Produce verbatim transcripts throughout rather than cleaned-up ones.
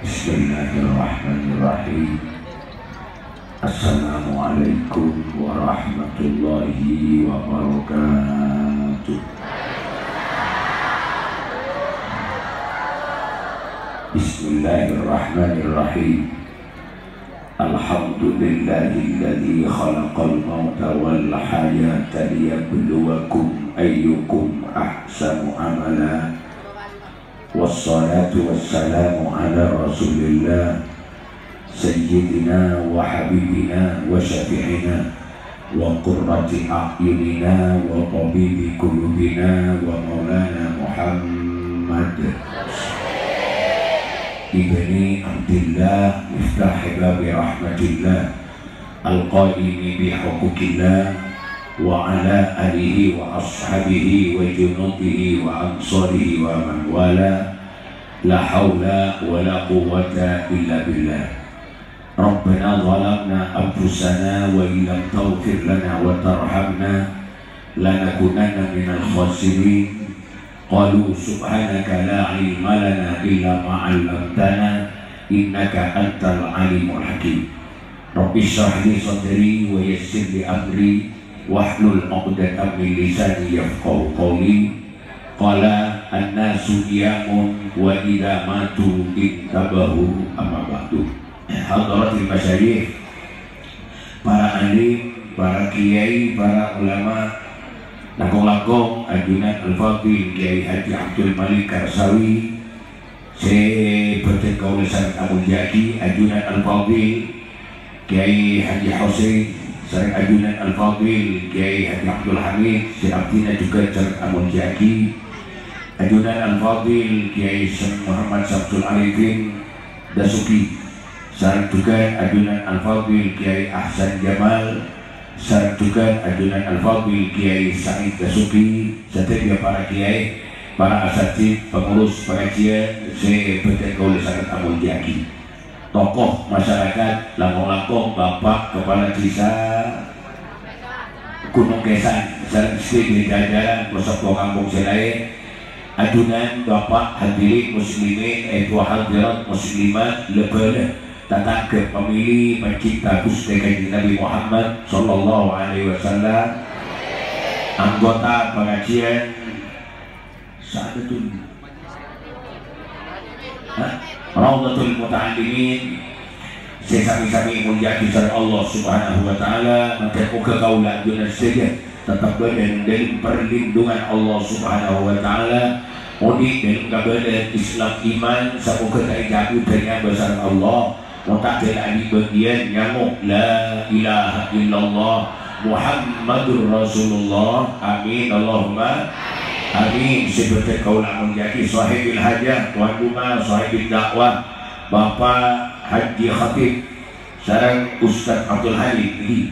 Bismillahirrahmanirrahim. Assalamualaikum warahmatullahi wabarakatuh. Bismillahirrahmanirrahim. Alhamdulillahilladzi khalaqal mauta wal hayata liyabluwakum ayyukum ahsanu amala. Wassalatu wassalamu ala rasulillah sayyidina wa habibina wa syafi'ina wa qurrati a'yunina wa tabibi qulubina wa maulana Muhammad ibni Abdillah miftah babi rahmatillah al-qaimi bi huquqillah wa ala alihi wa ashabihi wa junudihi wa ansarihi wa man wala la hawla wa la quwwata illa billah. Rabbana zalamna anfusana wa illam taghfir lana wa tarhamna lanakunanna minal khasirin. Qalu subhanaka la ilma lana illa ma 'allamtana innaka antal alimul hakim. Rabbi shrah li sadri wa yassir li amri wahlul 'uqdatam min lisani yafqahu qawli. Qala an-nasu qiyamun wa idza matu intabahu amma ba'du. Hadaratul masyayikh, para alim, para kiai, para ulama, langkong-langkong ajunan al-fadhil Kiai Haji Abdul Malik Karsawi, saya bertekaulisan Abu Jaki, ajunan al-fadhil Kiai Haji Hussein, sareng ajunan al-fadhil Kiai Haji Abdul Hamid, Sirabtina juga sareng Amun Jaki, ajunan al-fadhil Kiai Muhammad Sabtul Arifin Dasuki, sareng juga ajunan al-fadhil Kiai Ahsan Jamal, sareng juga ajunan al-fadhil Kiai Said Dasuki, serta para kiai, para asatid, pengurus pengajian, saya bertekaulisan Amun Jaki, tokoh masyarakat langkong-langkong, bapak kepala desa Gunung Kesan, sareng istri jajaran Pusat Kampung Selain, ajunan bapak hadirin muslimin, ibu hadirat muslimat, lebih datang ke pemilih pencipta Gusti Kanjeng Nabi Muhammad sallallahu alaihi wasallam, anggota pengajian Sa'adatul Raudhatul Muta'allimin, sesami-sami mulia kisah Allah subhanahu wa ta'ala. Maka muka kaulah dunia saja tetap berada dalam perlindungan Allah subhanahu wa ta'ala. Mudik dalam keberadaan Islam iman, semoga tak jatuh dari besar Allah. Mutak dari bagian nyamuk la ilaha illallah Muhammadur Rasulullah. Amin Allahumma amin. Seperti kaulah menjadi sahibil hajah, tuan rumah, sahibil dakwah, Bapak Haji Khatib, sareng Ustaz Abdul Halim ini,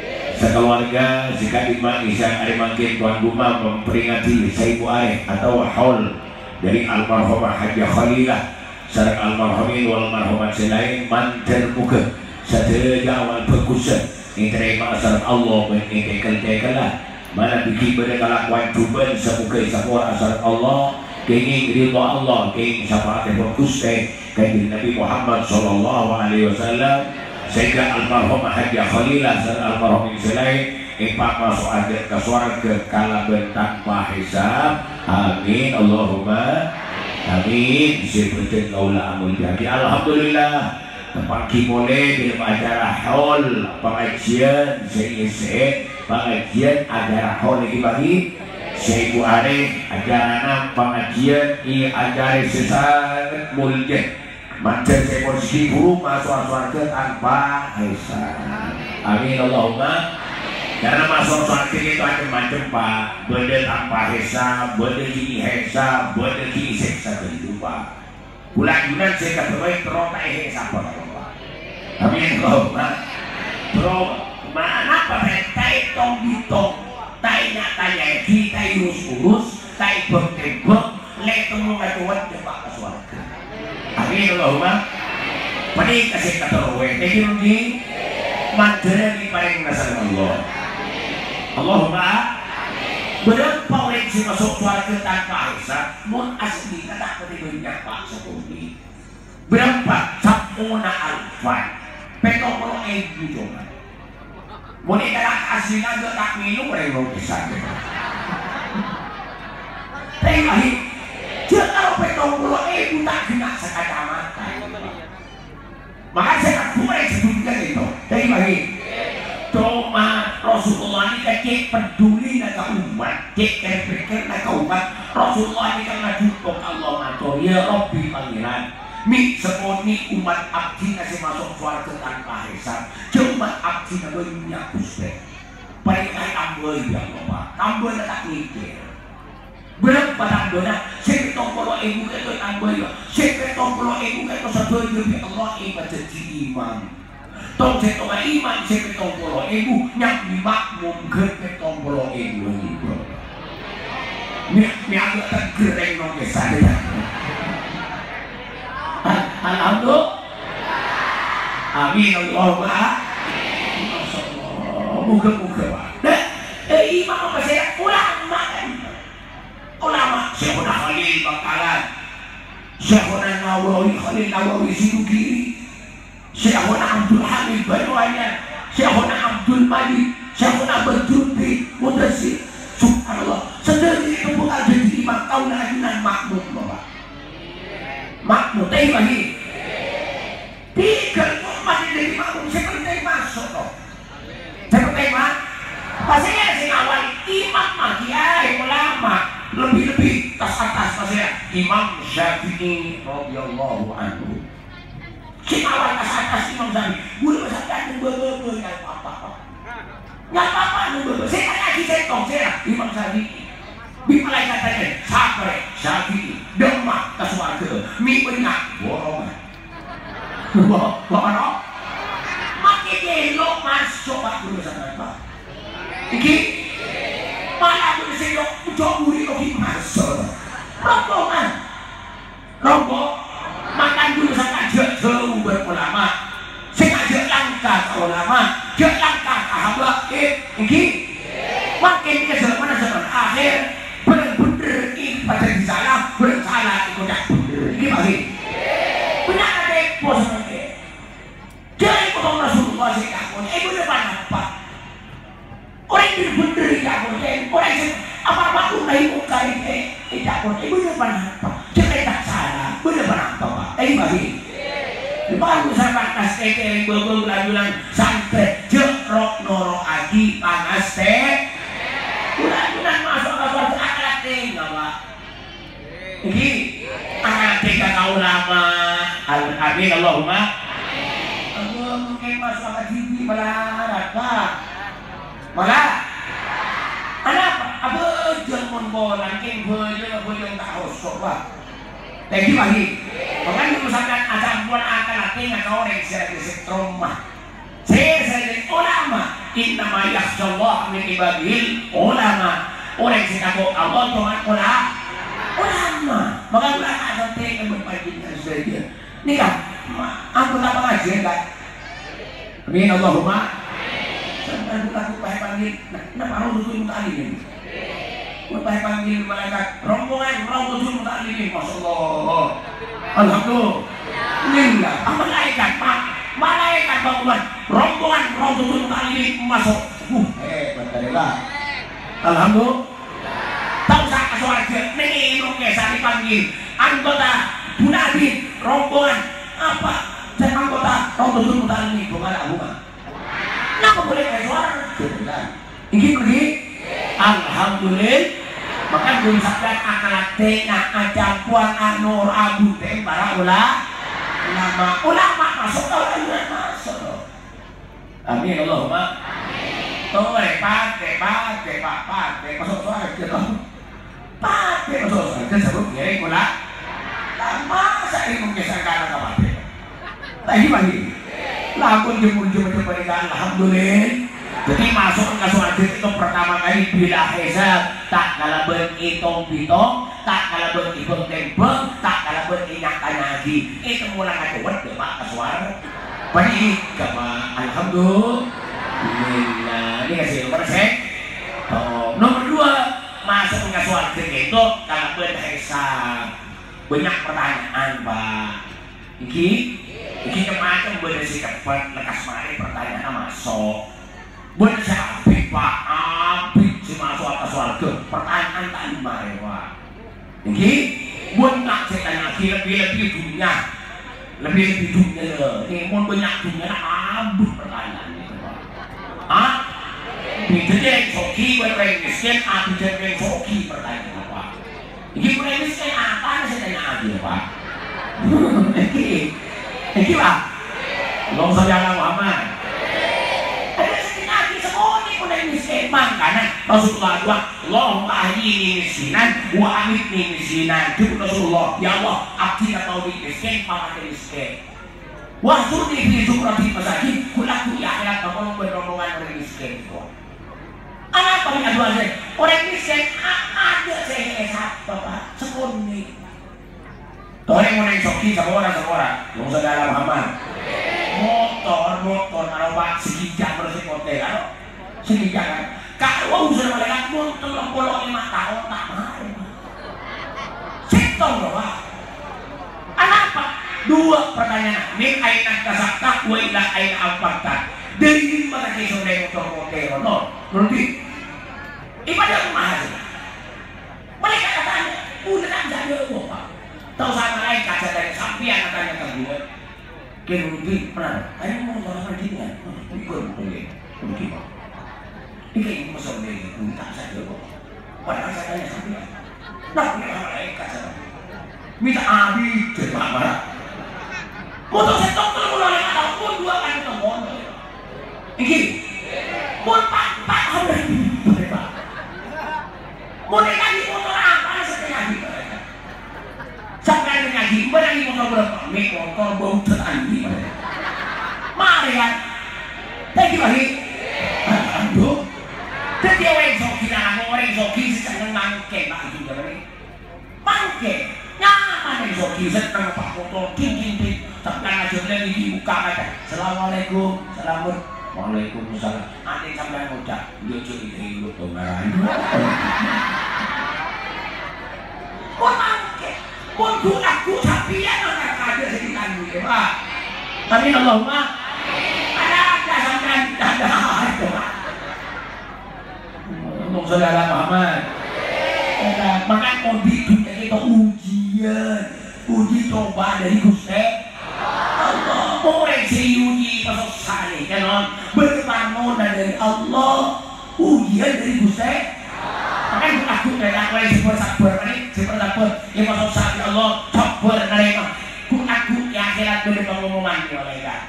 sekeluarga sekalimat isang ari mangkin tuan rumah memperingati Saibu Arif atau haul dari almarhumah Haji Khalilah, sareng almarhumin wal marhumat selain mantel muka sateja awal berkusan diterima asal Allah menitekel-tekelah mana bikin pada kelakuan tuban semoga semua asal Allah keingin ridha Allah, keingin syafaat berkusan Kanjeng Nabi Muhammad sallallahu alaihi wasallam, sehingga almarhumah Haji Khalilah sareng almarhumin selain ipak masuk ada ke surga kalaban tanpa hisab. Amin Allahumma amin. Seperti kaulah Amun Jaki, alhamdulillah tempat kimole dalam acara haul pengajian saya pengajian acara haul lagi bagi saya Ibu Arif ajaran pengajian ini ajaran sesat mulia macam saya posisi guru masuk surga tanpa hisab. Amin Allahumma. Karena masuk surga itu macam-macam Pak, benda tanpa hisab, benda kini hisab, benda kini seksa kehidupan. Bulan-bulan saya kata baik terus tak hisab Pak. Amin Allahumma. Terus mana pakai tong ditong, tanya tanya kita urus-urus, tai bek-bek, letong ngatuan jebak ke surga. Amin Allahumma. Pani kasih kata rowe, jadi rugi, mandiri paling nasar Allah. Allahumma berapa orang yang masuk surga tanpa hisab, mun asli kata pati banyak pak sepuluh. berapa sapuna alfan petong puluh ribu coba boleh dalam asli naga tak minum oleh mau kesan tapi dia kalau petong puluh ribu tak kena sekacamata maka saya tak boleh sebutkan itu tapi bagi cuma Rasulullah ini kan cek peduli dengan umat cek berpikir dengan umat Rasulullah ini kan ngajukkan Allah ngatur ya Rabbi pangeran mi seponi umat abdi kasih masuk suarga tanpa hisab cuma abdi naga minyak pusat paling kaya tambah ya Allah tambah tak mikir berapa tambahnya seketong puluh ibu itu tambah ya seketong puluh ibu itu satu lebih Allah ibadah jadi imam tong setong iman seketong puluh ibu yang dimakmum ke ketong puluh ibu itu ini ini agak tergereng dong ya saya alhamdulillah amin Allahumma muka-muka pak eh imam apa saya ulama kan ulama Syekhuna Khalil Bangkalan Syekhuna Nawawi Khalil Nawawi Sidukiri Syekhuna Abdul Hamid Banwayan Syekhuna Abdul Malik Syekhuna Berjudi Mudasir subhanallah sendiri itu bukan jadi imam tahun ajunan makmum bapak makmum tapi bagi tiga masih jadi makmum seperti masuk loh seperti mas pastinya si awal imam lagi ya ulama lebih-lebih tas atas pastinya Imam Syafi'i radhiyallahu anhu si awal tas atas Imam Syafi'i boleh masakan nunggu-nunggu nggak apa-apa nggak apa-apa nunggu-nunggu saya kan lagi setong saya Imam Syafi'i bimbalai katanya sabar Syafi'i demak ke suarga mi benak borong borong makin elok masuk pak dulu sama pak iki malah aku disini ucap buri kok masuk rombongan rombong makan dulu sama jauh berulama sengaja langkah ulama jauh langkah hamba iki makin ke zaman zaman akhir bener-bener ini pada disalah bersalah itu tak bener ini bagi punya ada bos nanti jadi potong Rasulullah sih kakon eh bener apa orang ini bener kakon orang ini apa-apa pun dari muka ini eh kakon eh bener apa jadi tak salah bener apa pak eh bagi baru sampai tas teke bebel bulan-bulan sampai jerok noro agi panas teh bulan-bulan masuk ke suatu akal tinggal pak ini akal tinggal kau lama amin Allahumma Allah mungkin masuk akal tinggi malah apa malah apa apa jangan bolan king bolan bolan tak hosok pak lagi bagi bahkan misalkan ada buat akal tinggal kau yang saya disetromah saya saya ulama innama yakhshallah min ibadil ulama orang yang takut Allah Tuhan ulama ulama maka ulama ada yang berpajikan saja ini kan aku tak pengajian kan amin Allahumma sampai aku pakai panggil kenapa orang tuh minta ini pakai panggil malaikat rombongan orang tuh minta ini Masya Allah alhamdulillah apa malaikat pak malaikat bangunan rombongan rombongan tali masuk uh eh betul alhamdulillah tahu saya suarga nih oke saya dipanggil anggota bunadin rombongan apa saya anggota rombongan tali bukan aku mah kenapa boleh kayak suara ini pergi alhamdulillah maka gue sabda akal tengah ajang puan anur abu teng para ulama ulama ulama masuk ulama masuk amin Allahumma tuh lepas lepas lepas lepas masuk suara gitu pakai masuk suara sebut ya ikulah lama saya mengesahkan apa tadi pagi lakukan jemur-jemur jemur alhamdulillah jadi masuk ke suarga itu pertama kali bila hisab tak kalah berhitung hitung tak kalah berhitung tembeng tak kalah beringat lagi itu mulai ngajuan ke pak ke suara bagi kama alhamdulillah ini kasih nomor saya oh, nomor dua masuk ke suarga itu kalah berhisab banyak pertanyaan pak Iki, iki kemana bener sih dapat lekas mari pertanyaan masuk. Bener sih apik pak, apik si masuk atas warga. Pertanyaan tak lima pak. Iki, buat tak ceritanya lagi lebih lebih dunia, lebih lebih dunia loh. Ini mau banyak dunia, abut pertanyaan itu pak. Ah, jadi yang soki buat orang miskin, aku jadi yang soki pertanyaan apa? Iki orang miskin apa? Saya tanya aja pak. Iki, iki pak. Long saudara Muhammad. Ada sedikit lagi semuanya orang miskin makanya Rasulullah dua, Allahumma ahli miskinan, wa amitni miskinan. Itu Rasulullah. Ya Allah, abdi atau miskin, pakai miskin. Wah surni fi zumrati masakin kulaku ya akhirat ngomong beromongan orang miskin itu. Anak paling adu aja orang miskin ada saya satu pak sekuni. Orang mau naik soki sama orang sama orang, yang saudara Muhammad. Motor motor kalau pak segijak bersih hotel kalau segijak kan. Kalau usaha mereka pun telur bolong lima tahun tak mau. Setong loh pak. Anak pak. Dua pertanyaan, min aina kasabta wa ila aina anfaqta. Dari mana kita sudah motor-motor no? Nanti ibadah rumah aja. Mereka katanya, udah tak jadi apa. Tahu sama lain kaca dari sampian katanya kedua. Kemudian pernah, ayo mau orang gini kan? Ikut boleh, mungkin. Ini kayak masuk lagi, tak saja apa. Padahal saya tanya sampian. Nah, ini orang lain kaca. Minta abi jadi marah. Motor setok kalau mulai ada pun dua kali temuan. Ini, pun pak pak ada pak. Mau lagi motor apa setengah gitu. Sampai lagi berani motor berapa? Mik motor bau terandi. Mari kan, thank you lagi. Aduh, jadi orang soki nak orang soki sedang mangke pak juga ni. Mangke, nyaman ni soki sedang pak motor ting ting ting. Sampai ngajak lagi buka kaca. Assalamualaikum, assalamualaikum, waalaikumsalam. Ada sampai ngucap, dia curi lu tuh merah. Kau mangke, kau tu aku tapi ya nak kaca sekitar ni, pak. Tapi Allahumma ada ada sampai ada ada. Untuk saudara Muhammad, makan kondi itu kita ujian, uji coba dari Gusti. Allah, orang diuji pasal saleh kan berbangun dari Allah, ujian dari Gusti. Makanya aku dari aku yang super sabar ini, super sabar yang pasal saleh Allah sabar nerima. Ku aku yang akhirat boleh pengumuman di malaikat.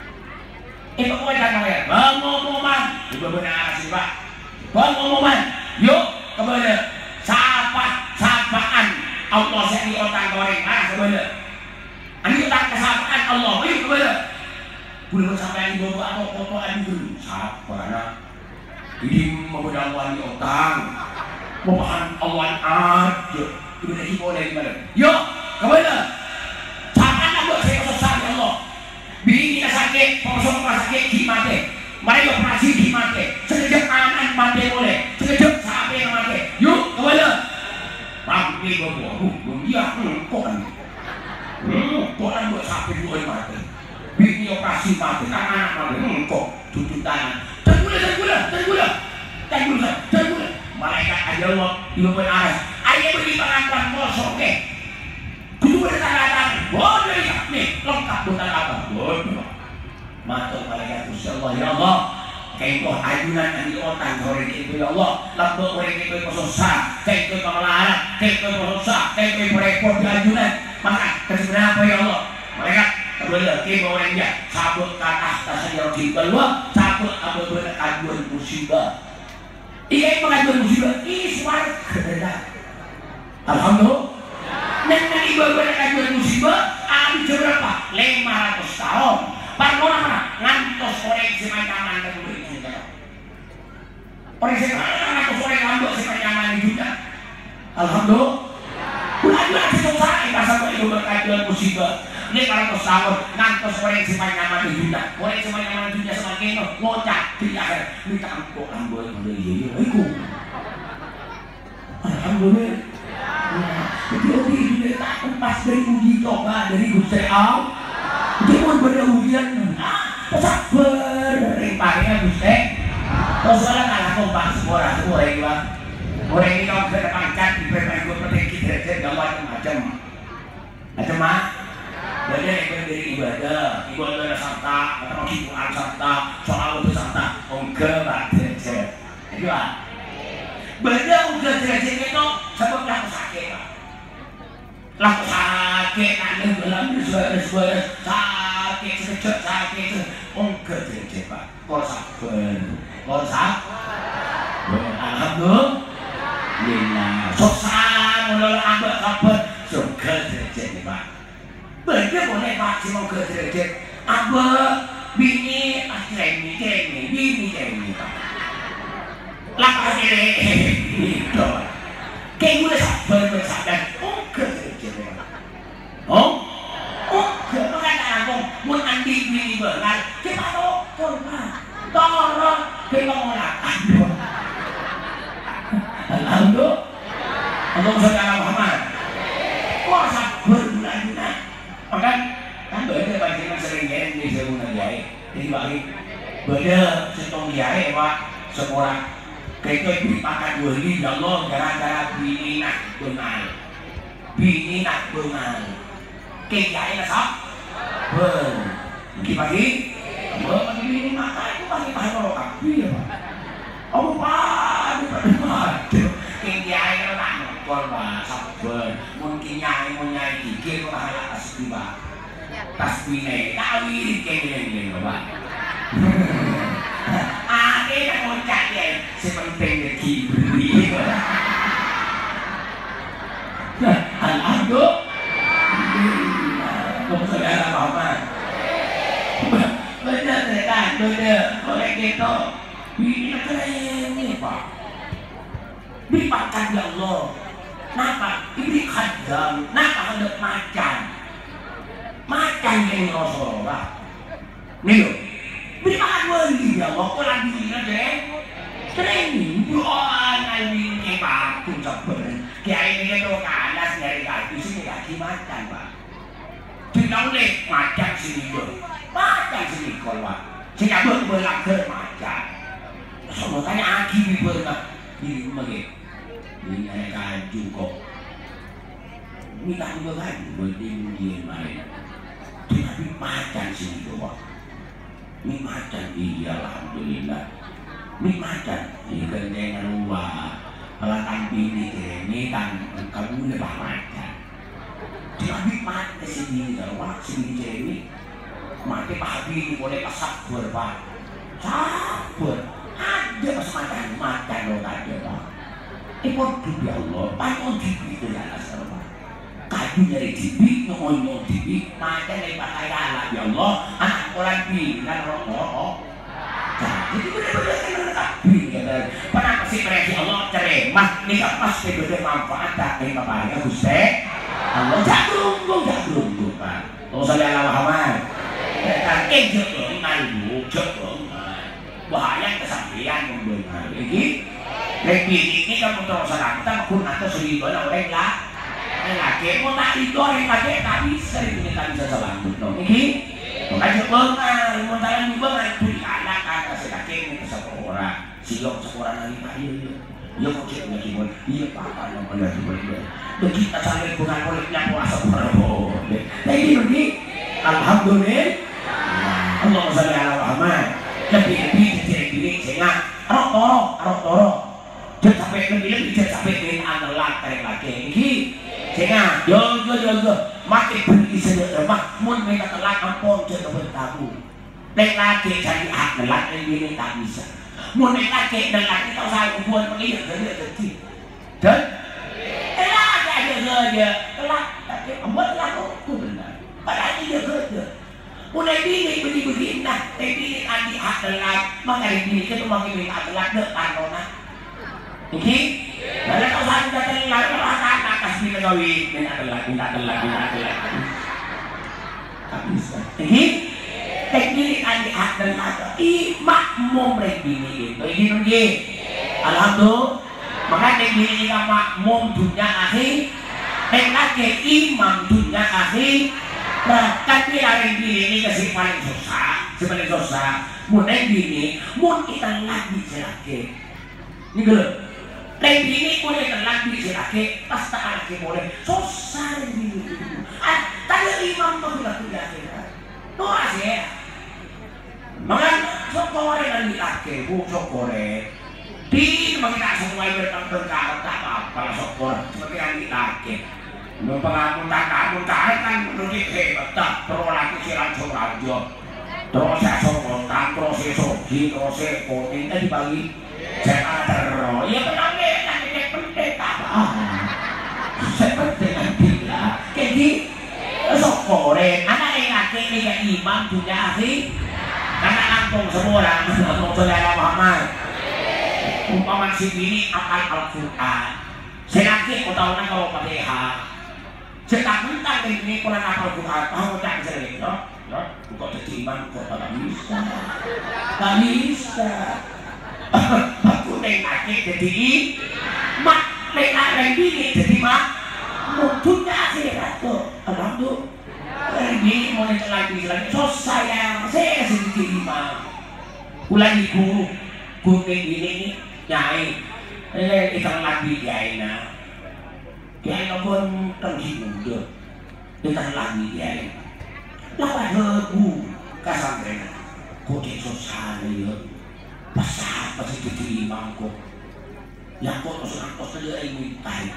Itu kau jangan ya, pengumuman. Ibu benar sih pak, pengumuman. Yuk kepada sapa sapaan Allah saya di otak goreng ah kepada. Ani tak kesapaan Allah, ayo kepada. Belum sampai di bawah atau foto adu dulu. Sabar anak. Ini memudang wali otang, memaham awan aja. Itu dari boleh gimana? Yo, kepada. Sapaan aku saya sesat Allah. Bini kita sakit, pengosong sakit di mati. Mari operasi di mati. Sekejap anak mati boleh. Sekejap sampai yang mati. Yuk kepada. Ramai bawa, uh, dia kok kan. Hmm, orang buat sapi dua mati, bini operasi mati, anak mati, hmm, kok tutup tangan, tergula, tergula, tergula, tergula, tergula, malaikat aja Allah, ibu pun aras, ayah beri pengantar kosong ke, kudu bertanda-tanda, bodoh ya, nih, lengkap bertanda-tanda, bodoh, matur malaikat Gusti Allah, ya Allah, kayak itu ajunan yang di otak sore itu ya Allah, lembut orang itu susah, kayak itu pengelolaan, kayak itu susah, kayak itu repot di ajunan. Maka kesebenarnya apa ya Allah? Mereka kebetulan kita orang dia sabut kata tasnya di keluar, sabut apa benar aduan musibah. Iya pengaduan musibah ini suara kebenaran. Alhamdulillah. Neng ibu benar aduan musibah, ada berapa? lima ratus tahun. Pada orang mana? Ngantos orang semacam mana dulu itu juga. Orang semacam ngantos orang ngantos semacam mana juga. Alhamdulillah. Bulan-bulan selesai pasal itu berkajuan musibah. Ini kalau kau sahur, ngantos orang semai nyaman di dunia, orang semai nyaman di dunia semakin ngocak di akhir. Minta ampun, ampun, ampun, iya, iya, alhamdulillah. Jadi orang di dunia tak lepas dari uji coba dari Gusti Allah. pada hujan. Sabar, ring pakai Gusti. Terus ora kalah kompak semua semua iki, Bang. Orang ini kalau kita pangkat di permainan penting kita jadi macam-macam. Macam mana? Banyak yang berdiri ibadah, ibadah santa, atau hiburan santa, soal itu santa, enggak pak derajat. Itu ah. Banyak enggak derajat itu sebab laku sakit pak. Laku sakit, ada dalam sesuatu sakit, sekejap sakit, enggak derajat pak. Kau sabar, kau sabar. Alhamdulillah. Lina, susah mulai ambek kabar, surga derajat pak. Bener boleh pak, si mau ke derajat, ambek bini astremi, astremi, bini astremi pak. Lapas ini, itu. Kayak gue sabar bersadar, oh ke derajat pak. Oh, oh ke makanya aku mau nanti bini benar, kita tahu, tolong, tolong, kita mau lakukan. Alhamdulillah. Allahumma sholli ala Muhammad. Wah sabar bulan-bulan. Maka kan beda panjenengan sering yen di sebuah jahit. Jadi bagi beda setong jahit pak sekolah. Kita dipakai wali Allah gara-gara bini nak bengal. Bini nak bengal. Kejahit sah. Ben. Mungkin pagi. Kamu pagi bini makan itu pasti tahan orang kapi ya pak. Oh pak, aduh, kiai itu tak nongol pak, sabar. Mungkin nyai mau nyai dikit, kok halak tasbih pak. Tasbih nih, kawin kiai pak. Ada yang mau cari, sepenting dikibuli. Alhamdulillah, kamu saudara Muhammad. Benar kan, benar. Oleh gitu. Ini keren nih pak. Dipakkan ya Allah. Napa? Ini khadam. Napa hendak macan? Macan yang Rasulullah. Nih loh. Dipakkan wali ya Allah. Kok lagi ini aja? Training. Doa ngalih ke pak. Sabar. Kiai ini tuh kanas dari kaki sini kaki macan pak. Tidak boleh macan sini loh. Macan sini kalau saya berberak ke macan. So makanya aki di benak di rumah gitu, ini naik kaju kok, ini tak juga kan, berdiri dia main, tapi macan sini doang, ini macan iya alhamdulillah, ini macan, ini kencengan luar, pelatan bini ini kan kamu lebah macan, tapi macan sini doang, sini ini, mati pak bini boleh pasak berapa, sabar. Ada kesempatan makan lo tadi pak. Ikut dibi Allah, pakai dibi itu ya Allah. Kadu nyari dibi, nyongol dibi, makan dari pakai Allah ya Allah. Anak orang bi, kan rokok. Jadi benar-benar kan mereka bi. Pernah kasih mereka Allah ceremah, nih pasti beda manfaat tak nih bapaknya Gusti. Allah jagung, jagung pak. Tolong saya Allah Muhammad. Kan kejo ngalu, jagung. Bahaya kesampaian membengar ini lebih ini kamu terus serang kita pun atau seribu orang lah lagi mau tak itu orang lagi tak bisa ini tak bisa selamat dong ini makanya bengar mau jalan juga nggak itu di anak kan sedaki ini seseorang silok seorang lagi kaya ya kok cek lagi pun iya apa yang boleh boleh begitu sampai bukan bolehnya puasa perbo jadi begini alhamdulillah Allahumma sholli ala Muhammad lebih-lebih diri-diri sehingga arok toro, arok toro dia sampai lebih dia sampai dengan analak kayak lagi ini sehingga yo yo yo yo mati beri sedek mak mun minta telak ampun jadi bertabu nek lagi jadi hak nelak ini tak bisa mun nek lagi nelak kita usah hubungan mengiyak dari jadi dan telak aja saja telak tapi ampun telak itu benar padahal dia kerja mulai bini begini-begini nah, bini andi hak telat, makanya bini itu makin hak telat dek kanona. Oke? Lalu kalau saya sudah telat, kalau akan atas bini kawin, minta telat, minta telat, minta telat. Tak bisa. Oke? Tek bini andi hak telat, i makmum rek bini itu. Ini nunggu. Alhamdulillah. Maka tek bini kita makmum dunia akhir, tek lagi imam dunia akhir. Bahkan Tapi yang bini ini kasih paling susah, paling susah. Mun yang bini, mun kita lagi selaki. Ini dulu. Yang bini boleh lagi selaki, pas tak lagi boleh. Susah yang bini. Ah, tadi imam tuh bilang tidak kira. Tuh asyik. Makan sokore dan laki, bu sokore. Di mengira semua bertang berkah tak apa sokore seperti yang laki. Mempengaruhi kamu kan menurut hebat tak perlu lagi silang sorajo. Terus saya sokongan, terus saya sogi, terus saya koning tadi pagi. Saya terus, ya benar deh, yang penting apa? Seperti yang bilang, jadi sokore anak yang laki ini kayak imam punya ahli. Karena langsung semua orang, langsung saudara Muhammad. Umpaman si bini akal Al-Quran. Senaki kau tahu nak kalau Fatihah. Setak mentang ini Quran akal Quran. Kamu tak bisa lihat, no? No? Kau jadi imam, kau tak bisa. Tak bisa. Aku nengaki jadi mak, nengaki bini jadi mak. Mutunya akhirat tuh, alhamdulillah. Ini mau lagi lagi so saya saya sedikit imam ulang ibu gunting ini nih nyai eh ikan lagi kiai-na kiai-na pun terus muda ikan lagi kiai lawan hebu kasantren kok susah ya pasal pas sedikit imam kok yang kok usulan kos dia ingin tahu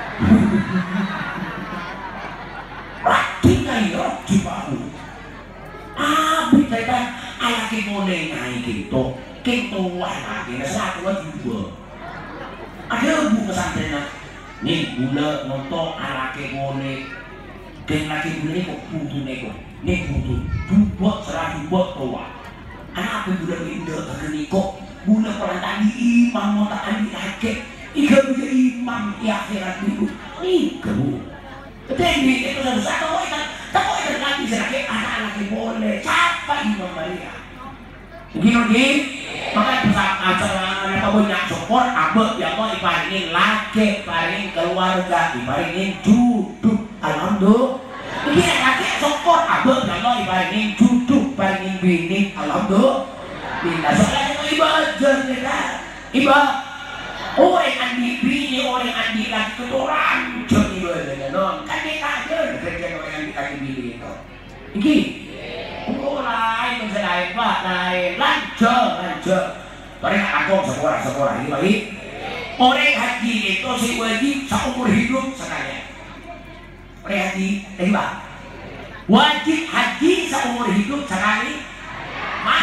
Rati kayo di bahu. Abi kita ala kimone ngai kinto, kinto wah lagi satu dua. Ada bu pesantren nih gula nonton ala kimone, king lagi gula ni kok putu neko, ni putu, buat serah buat tua. Anak apa gula indo terkini kok gula orang tadi imam mau tak ambil lagi, ikan juga imam di akhirat itu, nih kebu. Tapi itu satu satu kan, tak boleh lagi sedikit anak lagi boleh. Siapa Imam Maria? Begini lagi, maka pusat acara apa banyak support, abah ya mau ibaringin laki, ibaringin keluarga, ibaringin duduk, alhamdulillah. Begini lagi support, abah ya mau ibaringin duduk, ibaringin bini, alhamdulillah. Bila soalnya itu ibadah kita, ibadah. Orang andi bini, orang andi lagi keturang, jadi boleh non. Kan dia kader kerja orang andi lagi bini itu. Iki, mulai menjelai pak, lain lanjut, lanjut. Orang aku sekolah sekolah ini lagi. Orang haji itu si wajib seumur hidup sekalian. Orang haji, tadi pak, wajib haji seumur hidup sekali. Mak.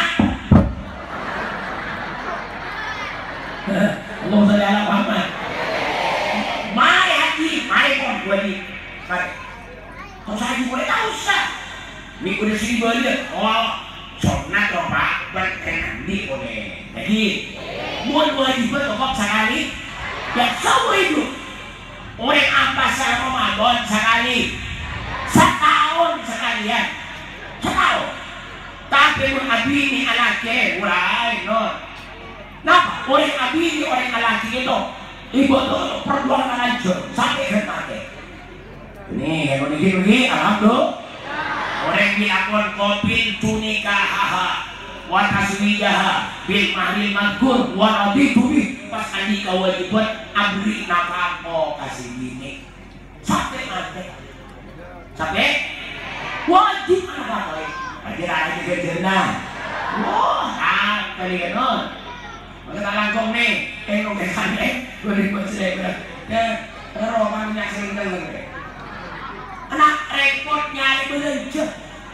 Allah Taala Muhammad. Mari haji, mari pun wajib. Mari. Kau haji boleh tahu sah. Minggu di sini boleh. Oh, sunat loh pak, berkenan di boleh. Jadi, buat wajib bertobat sekali. Dan seumur hidup. Orang apa sah Ramadan sekali. Setahun sekalian. Setahun. Tapi mun abi ni anaknya mulai non. Nah, orang abi ini orang lelaki itu ibu tuh perjuangan lanjut sampai ke mati. Ini yang begini-begini, alhamdulillah. Orang biakon kopin tunikahaha wa taswijaha bil mahril madkur wa raditu bih pas andi kewajiban abri nafako kasih bini sampai mati. Sampai wajib apa kali? Ajaran aja kerjana. Wah, ah kali non. Maka langkong nih, tengok ke sana, gue ribut selebrat. Ya, roman minyak sering dalam. Anak repot nyari belen, cek.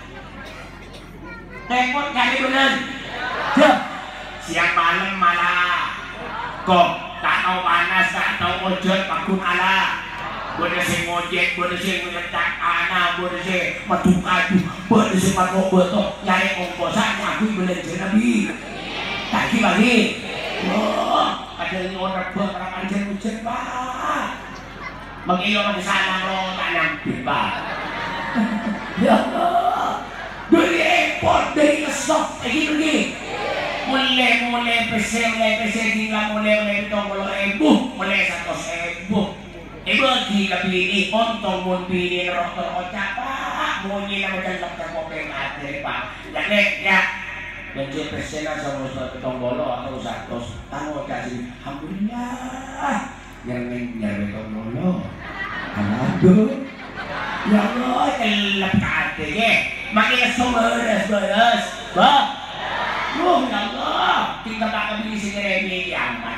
Repot nyari belen, cek. Siang malam malah, kok tak tahu panas, tak tahu ojek, pakun ala. Boleh si ngojek, boleh si ngeletak anak, boleh si matuk adu, boleh si matuk betok, nyari ongkosan, aku belen jenabi. Kaki bagi. Oh, ada yang orang berapa aja ujian pak. Mengiyor di sana lo tak nampil pak. Ya Allah, dari ekor dari kesok, begini begini. Mulai mulai pesen mulai pesen tinggal mulai mulai tong puluh ribu, mulai satu ribu. Ibu di kabini, ontong mun pilih rokok ocak pak. bunyi na magandang kapopeng ate pa. Yanek, yak. Nandiyo presena sa mga Tongbolo, ako Santos. Tango kasi, alhamdulillah. Yang nangyari Tongbolo. Alhamdulillah. Ya Allah, elap ka ate. Makanya sumeres-beres. Ba? Oh, ya Allah. Tinggal tak kebili si Remi aman.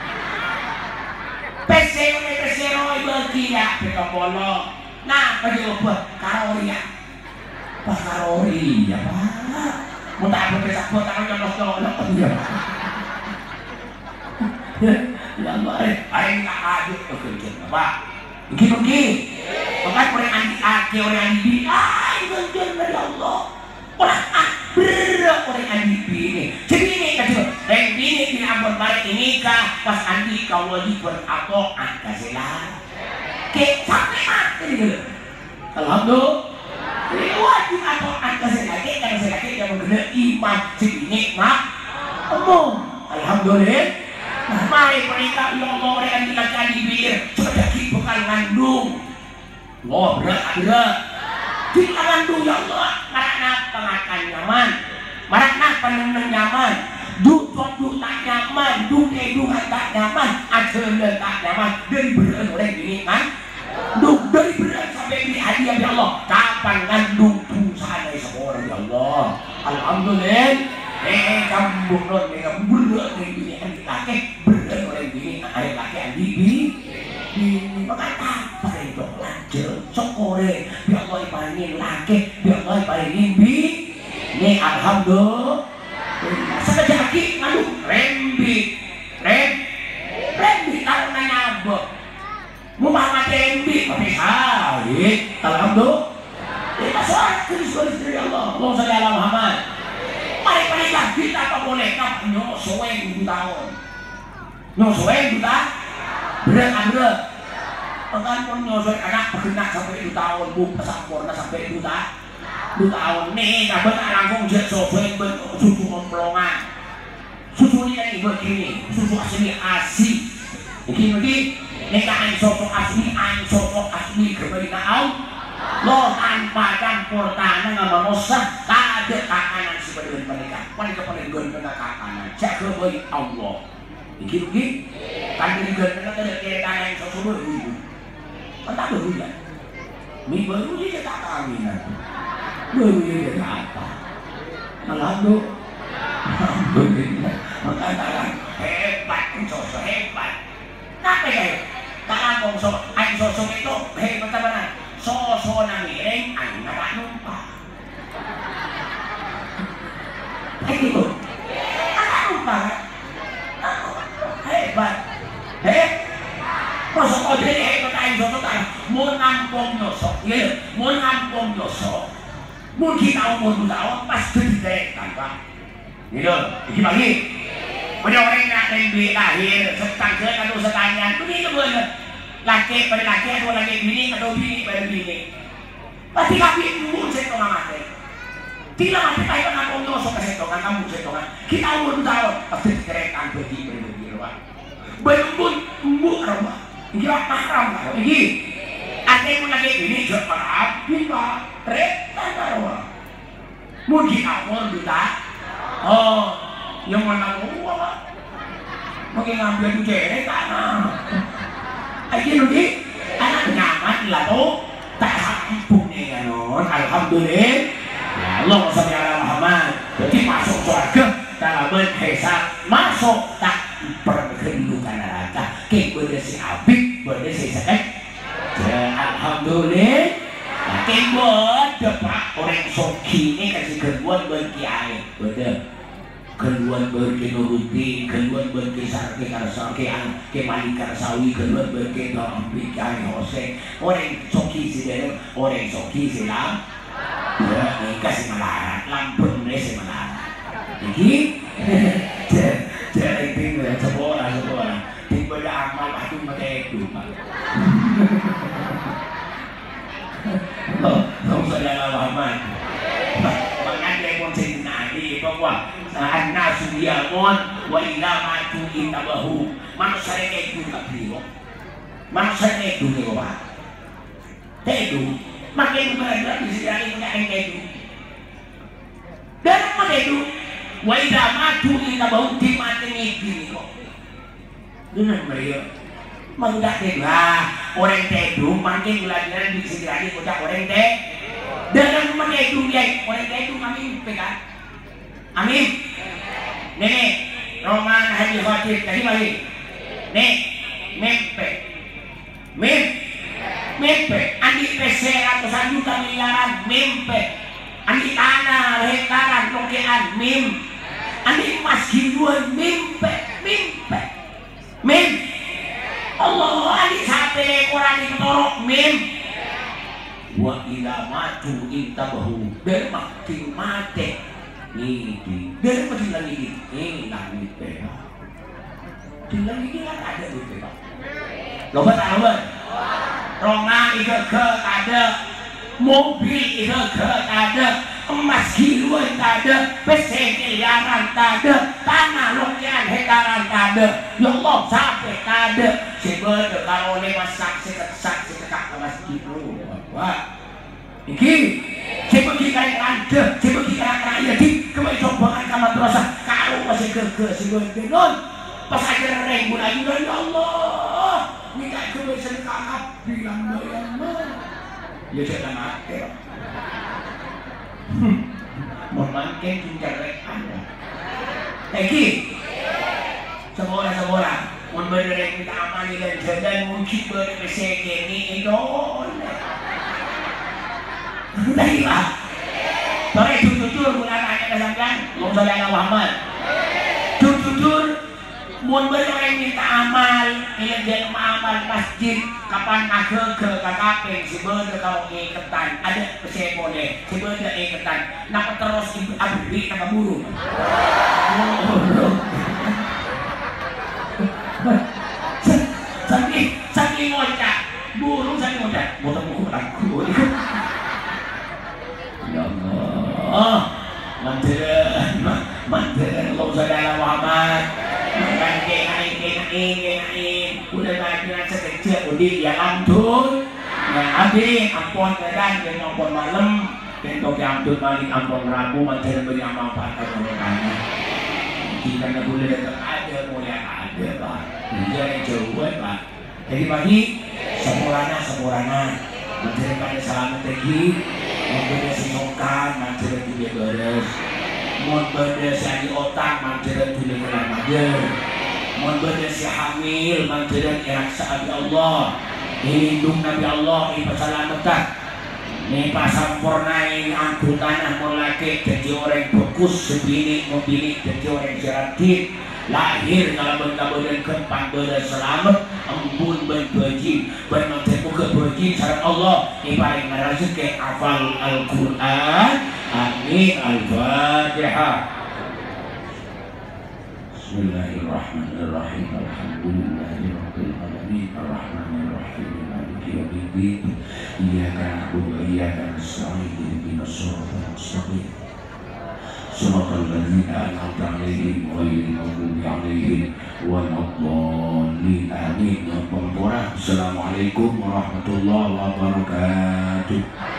Pesero ni pesero ibagi ya Tongbolo. Nah, kayo buat karori ya. Pas karori ya, Pak. Mau tak apa besok buat tangan yang los-los ya. Ya Allah, hari ini tak ada kerja, Pak. Pergi-pergi. Bukan orang andi ake, orang andi ah, kerja dari Allah. Orang ah, berat orang andi bini. Jadi ini kata, yang bini bini abon balik ini kah pas andi kau lagi berapa angka selah. Ke sampai mati gitu. Alhamdulillah. Wajib atau angka selagi karena selagi yang mengenai iman sedikit mak umum. Alhamdulillah. Mari perintah ya Allah yang dilakukan di bir sudah bukan ngandung. Wah berat berat. Kita ngandung ya Allah. Karena pengakan nyaman, karena penenang nyaman. Dukot duk tak nyaman, duke dukan tak nyaman, akhirnya tak nyaman dari berat orang ini kan. Duk dari berat sampai di hadiah ya Allah. Kapan ngandung perusahaan dari seorang ya Allah. Alhamdulillah. Eh kamu non dengan berat dari ini andi laki berat orang ini ada laki andi bi ini maka apa itu lanjut sokore ya Allah ibarin laki ya Allah ibarin bi ini alhamdulillah. Sekejap lagi ngandung rembi rem rembi kalau nanya apa Muhammad rembi tapi sahih alhamdulillah. Kita sholat Kristus dari Allah. Allahumma sholli ala Muhammad. Mari menikah kita apa boleh kap nyosoeng dua tahun. Nyosoeng dua berat berat. Bahkan pun nyosoeng anak berkenak sampai dua tahun bu pesampurna sampai dua dua tahun nih. Nah benar langsung jet sosoeng ben susu komplongan. Susu ini begini susu asli asli. Begini nikahan soto asli an soto asli kembali ke Allah. Lo tanpa campur tangan nggak mosah, tak ada kakanan sebenarnya mereka. Mereka paling ganda kakanan. Jaga bagi Allah. Begini begini. Kan dari ganda ada kekanan yang sesuatu begitu. Entah berulang. Mi baru dia tak kaminan. Baru dia apa? Alhamdulillah. Alhamdulillah. Mengatakan hebat, sosok hebat. Kenapa ya? Karena sosok, aing sosok itu hebat mana? Sosok na miring ang naranumpa. Ay gitu. Naranumpa. Hebat. Hebat. Masuk ko din hebat tayong sosok tayo. Mun ngampong nyosok. Mun ngampong nyosok. Mun kita umur dua pasti didekan Pak. Gitu. Iki pagi. Pada orang nak lebih lahir setang ke kalau setangan tu ni boleh. Laki pada laki atau laki bini atau bini pada bini. Pasti kami dulu setongan mati. Tidak mati tayo na kung nyosok ka setongan kamu setongan. Kita umur tahun pasti kerekan pergi pergi luar. Belum umbu rumah. Iki lah mahram ka. Iki. Ate mo lagi bini jod para kita kerekan rumah. Mungkin awal duta. Oh, yang mana mau apa? Mungkin ngambil cere tanah. Aja nanti anak nyaman lah tuh tak hampung nih kan alhamdulillah ya Allah sholli ala Muhammad. Jadi masuk surga kalau berhisab masuk tak perkehidupan neraka ke boleh si abid boleh si sakit alhamdulillah ke buat dapat orang soki ini kasih keluar berkiai betul keluar berkenuruti, keluar berkisar ke karsa, ke ang, ke malikar sawi, keluar berkenuruti, bikai hose, orang soki sila, orang soki sila, ya, kasih melarat, lampun nasi melarat. Jadi, jadi tinggal sekolah sekolah, tinggal amal aku mati itu, Pak. Oh, kamu saudara Muhammad. Mengenai konsep nabi bahwa an-nasu yamun wa ila matu itabahu. Manusia itu tak biro. Manusia itu ni apa? Tedu. makin berat disediakan punya engkedu dan mengedu wa idza matu inna bauti mati gini kok bener beliau mangga teh lah orang tedu makin belajar disediakan punya orang teh dan mengedu ya orang tedu amin pegang amin nenek Roman Haji Khatib tadi lagi nek mempe mem mempe andi peser ratusan juta miliaran mempe andi tanah hektaran lokean mem andi emas kiluan mempe mempe mem Allah andi sape orang di torok mem wa ila matu intabahu dan makin mate nih dan makin lagi ini lagi perak tinggal ini kan ada di perak loba tak loba Roma itu ke ada mobil itu ke ada emas kiluan ada pesen miliaran ada tanah lokian hektaran ada ya Allah sampai ada sebeda kalau lewat saksi saksi tekak ke masjid lu wah iki sebegi kaya ada sebegi kaya kaya di kemai cobaan kamar terasa kalau masih ke-ke sebeda non pas akhirnya renggun aja ya Allah minta kemai sedekah bilang doyan ya saya mati mau makin tinggal anda Eki seborang-seborang mau berdiri minta aman dan dan mungkin berdiri sekir ini idol dari lah sore jujur bulan hanya kesampian mau saudara Muhammad jujur mun orang minta amal ini jadi amal masjid kapan aku ke kakapeng si berde kau iketan ada pesek boleh si berde iketan nak terus ibu abdi nak buru saking saking ngocak burung saking ngocak motor buku aku ya Allah manteran manteran Allah saudara Muhammad makan kenain kenain kenain udah bagian sekecil udah ya ampun nah abdi ampun kadang dan ampun malam dan toki ampun balik ampun rabu manteran beri amal patah mereka kita nggak boleh datang ada boleh ada pak jangan jauh pak jadi pagi sempurna sempurna manteran pada selamat lagi manteran sinyokan manteran juga beres mon berde si otak manteran tulis dalam majer mon berde si hamil manteran irak sa'abi Allah lindung Nabi Allah ini pasalamatan ini pasampurnai angku tanah mon laki jadi orang fokus sebini membini jadi orang jaratin lahir dalam benda-benda kempang berde selamat embun berbaji bermantai buka berbaji syarat Allah ini paling ngerasa ke hafal Al-Quran Amin Al-Fatihah. Bismillahirrahmanirrahim. Alhamdulillahirabbil alamin arrahmanirrahim maliki yaumiddin. Iyyaka na'budu wa iyyaka nasta'in ihdinas siratal mustaqim. Shiratal ladzina an'amta 'alaihim ghairil maghdubi 'alaihim waladdallin. Amin. Assalamualaikum warahmatullahi wabarakatuh.